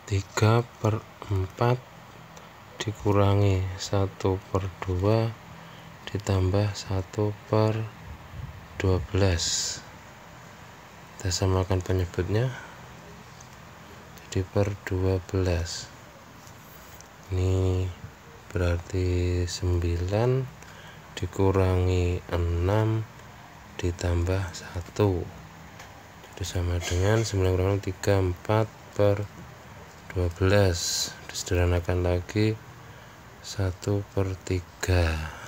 3/4 dikurangi 1/2 ditambah 1/12. Kita samakan penyebutnya jadi per 12. Ini berarti 9 dikurangi 6 ditambah 1, jadi sama dengan 9 kurangi 3, 4/12. Disederhanakan lagi 1/3.